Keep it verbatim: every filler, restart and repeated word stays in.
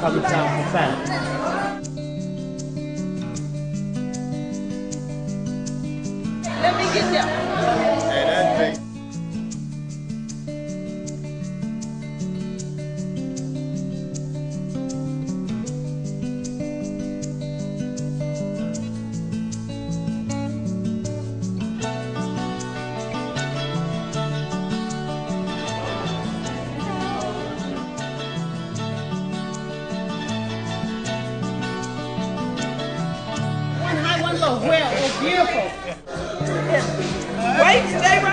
couple times for fat. Let me get them. Hey, that's big. One high, one low. Well, oh, beautiful. Wait, stay